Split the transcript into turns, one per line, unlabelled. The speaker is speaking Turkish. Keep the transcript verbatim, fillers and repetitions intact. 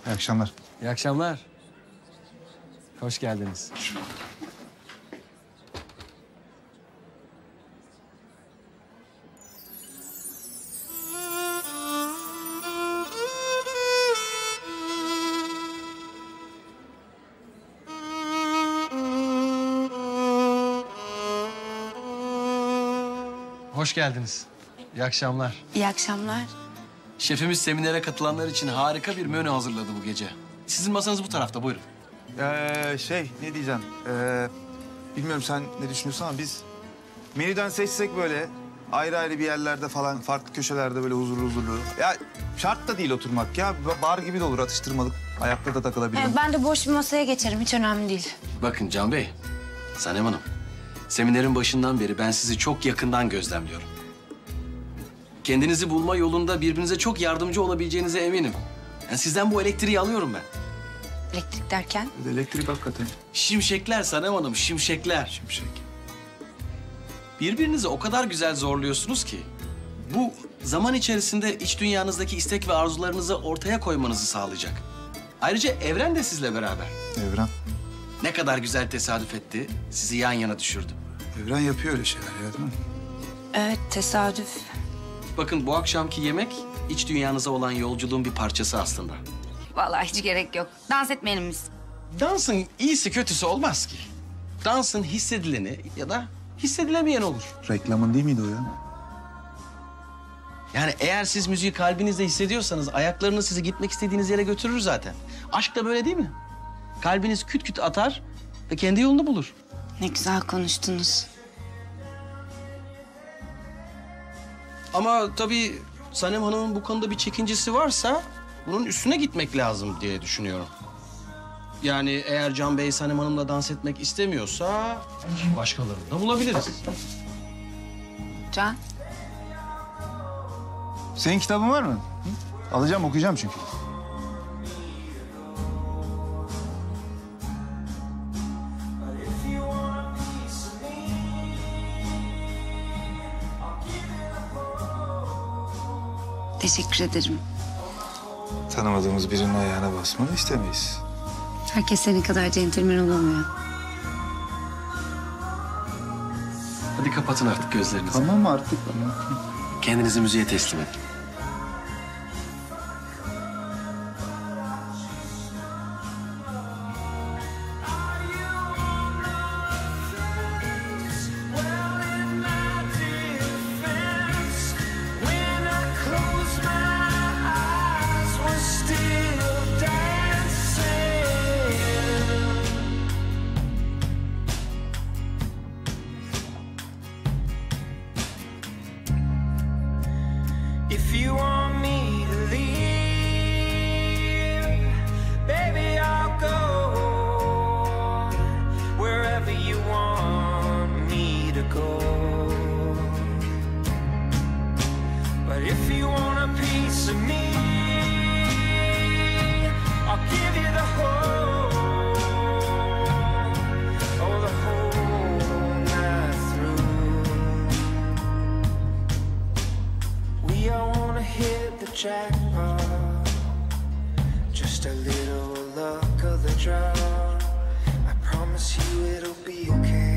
İyi akşamlar.
İyi akşamlar. Hoş geldiniz. Hoş geldiniz. İyi akşamlar.
İyi akşamlar.
Şefimiz seminere katılanlar için harika bir menü hazırladı bu gece. Sizin masanız bu tarafta, buyurun.
Ee, şey, ne diyeceğim? Ee, bilmiyorum sen ne düşünüyorsun ama biz menüden seçsek böyle ayrı ayrı bir yerlerde falan, farklı köşelerde böyle huzurlu huzurlu. Ya şart da değil oturmak ya. Bar gibi de olur, atıştırmalık. Ayakta da takılabilirim.
Ee, ben de boş bir masaya geçerim. Hiç önemli değil.
Bakın Can Bey, Sanem Hanım. Seminerin başından beri ben sizi çok yakından gözlemliyorum. Kendinizi bulma yolunda birbirinize çok yardımcı olabileceğinize eminim. Yani sizden bu elektriği alıyorum ben.
Elektrik derken?
Elektrik hakikaten.
Şimşekler Sanem Hanım, şimşekler.
Şimşek.
Birbirinizi o kadar güzel zorluyorsunuz ki... bu zaman içerisinde iç dünyanızdaki istek ve arzularınızı ortaya koymanızı sağlayacak. Ayrıca evren de sizle beraber.
Evren.
Ne kadar güzel tesadüf etti, sizi yan yana düşürdü.
Evren yapıyor öyle şeyler ya, değil mi?
Evet, tesadüf.
Bakın bu akşamki yemek iç dünyanıza olan yolculuğun bir parçası aslında.
Vallahi hiç gerek yok. Dans etmeyelim biz.
Dansın iyisi kötüsü olmaz ki. Dansın hissedileni ya da hissedilemeyen olur.
Reklamın değil miydi o ya?
Yani eğer siz müziği kalbinizde hissediyorsanız ayaklarınız sizi gitmek istediğiniz yere götürür zaten. Aşk da böyle değil mi? Kalbiniz küt küt atar ve kendi yolunu bulur.
Ne güzel konuştunuz.
Ama tabii Sanem Hanım'ın bu konuda bir çekincesi varsa bunun üstüne gitmek lazım diye düşünüyorum. Yani eğer Can Bey Sanem Hanım'la dans etmek istemiyorsa başkalarını da bulabiliriz.
Can.
Senin kitabın var mı? Hı? Alacağım, okuyacağım çünkü.
Teşekkür ederim.
Tanımadığımız birinin ayağına basmanı istemeyiz.
Herkes senin kadar centilmen olamıyor.
Hadi kapatın artık gözlerinizi.
Tamam mı artık? Tamam.
Kendinizi müziğe teslim edin.
If you want me to leave, baby, I'll go wherever you want me to go. But if you want a piece of me, I'll give you the whole, oh, the whole night through. We all wanna hit the jackpot, just a little luck of the draw. I promise you it'll be okay.